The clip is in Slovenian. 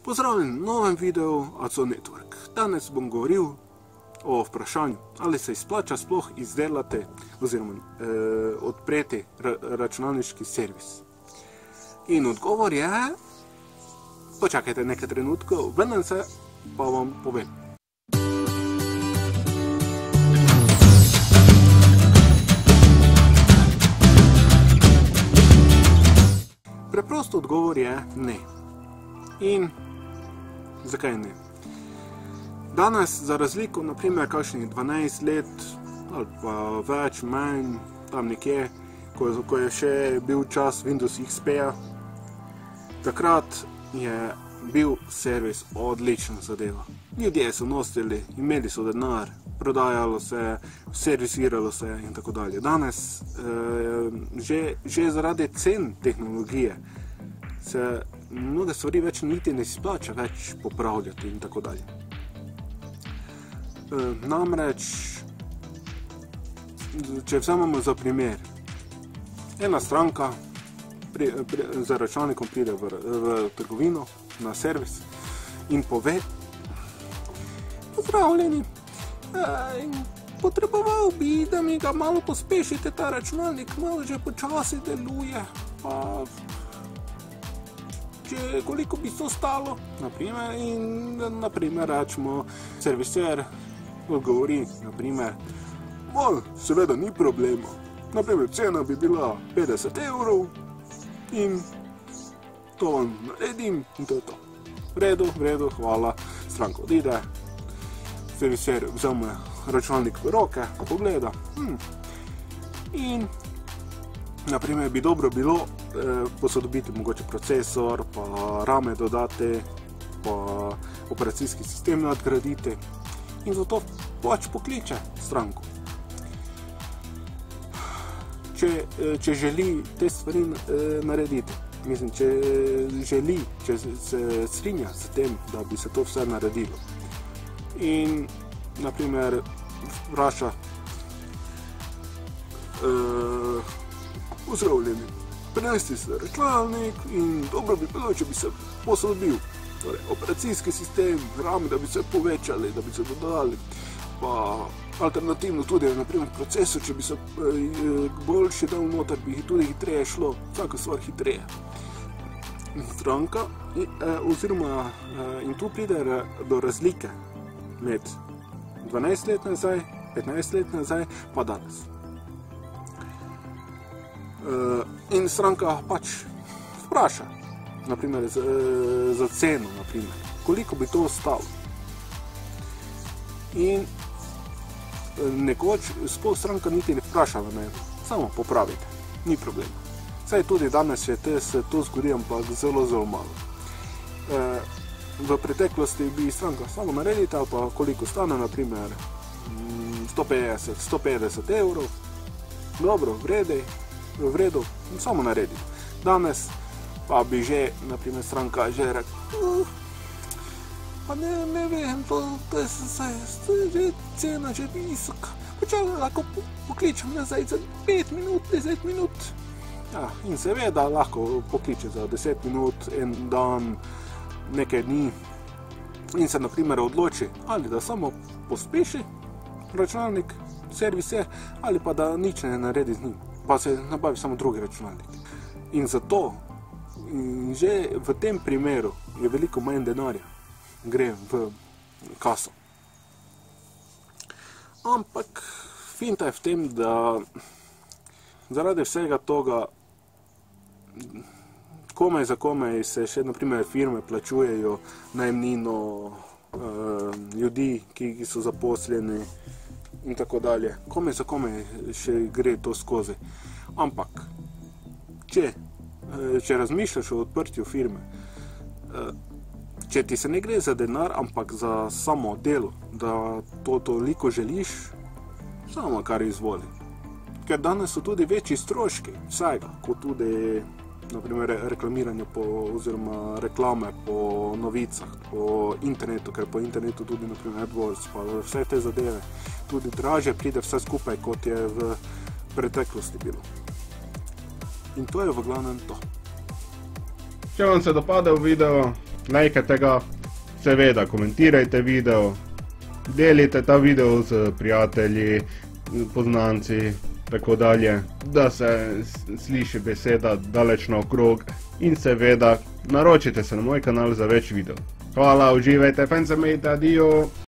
Pozdravljen v novem videu Aco Network. Danes bom govoril o vprašanju, ali se izplača sploh izdelati oziroma odpreti računalniški servis. In odgovor je, počakajte nekaj trenutkov, vrnem se pa vam povem. Preprost odgovor je ne. In zakaj ne? Danes, za razliko, naprimer, kakšnih 12 let ali pa več, manj, tam nekje, ko je še bil čas Windows XP-ja, takrat je bil servis odlična zadeva. Ljudje so nosili, imeli so denar, prodajalo se, servisiralo se in tako dalje. Danes, že zaradi cen tehnologije, se mnoge stvari več niti ne splača več popravljati in tako dalje. Namreč, če vzamemo za primer, ena stranka za računalnikom pride v trgovino, na servis in pove: pozdravljeni, potreboval bi, da mi ga malo pospešite, ta računalnik malo že počasi deluje, pa koliko bi to stalo, naprimer, in naprimer rečemo, serviser odgovori, naprimer, seveda ni problema, naprimer cena bi bila 50 € in to vam naredim in to je to. V redu, hvala, stranka odide, serviser vzame računalnik v roke, pogleda in naprimer bi dobro bilo posodobiti mogoče procesor, pa rame dodati, pa operacijski sistem nadgraditi in zato pač pokliče stranko. Če želi te stvari narediti, mislim, če se strinja s tem, da bi se to vse naredilo in naprimer vpraša: pozdravljeni, prinesli ste računalnik in dobro bi bilo, če bi se posodobil, torej operacijski sistem, rame, da bi se povečali, da bi se dodali, pa alternativno tudi, naprimer, procesor, če bi se boljši dal noter, bi tudi hitreje šlo, vsaka stvar hitreje. Stranka, in tu pride do razlike med 12 let nazaj, 15 let nazaj, pa danes. In stranka pač vpraša, naprimer, za ceno, naprimer, koliko bi to stalo. In nekoč sploh stranka niti ne vpraša, samo popravite, ni problema. Saj tudi danes se to zgodi, ampak zelo, zelo malo. V preteklosti bi stranka samo naredite, ali pa koliko stane, naprimer 150 €, dobro, v redu, samo naredi. Danes pa bi že, naprimer, stranka že rekla: pa ne vem, to je že cena že visoka, počakaj, lahko pokličem nazaj za 5 minut, 10 minut. Ja, in seveda lahko pokliče za 10 minut, en dan, nekaj dni in se naprimer odloči, ali da samo pospeši računalnik, serviser, ali pa da nič ne naredi z njim, pa se nabavi samo drugi računalnik. In zato, že v tem primeru je veliko manj denarja, gre v kaso. Ampak finta je v tem, da zaradi vsega toga komaj za komaj se še, naprimer, firme plačujejo najemnino ljudi, ki so zaposleni in tako dalje. Komaj za komaj še gre to skozi. Ampak, če razmišljaš o odprtju firme, če ti se ne gre za denar, ampak za samo delo, da to toliko želiš, samo kar izvoli. Ker danes so tudi večji stroški vsega, kot tudi, naprimer, reklamiranje oziroma reklame po novicah, po internetu, ker po internetu tudi, naprimer, AdWords, pa vse te zadeve, tudi dražje pride vse skupaj, kot je v preteklosti bilo. In to je v glavnem to. Če vam se dopadel video, lajkajte ga, seveda komentirajte video, delite ta video z prijatelji, poznanci, tako dalje, da se sliši beseda daleč naokrog in seveda naročite se na moj kanal za več videov. Hvala, uživajte, fajn se imejte, adijo!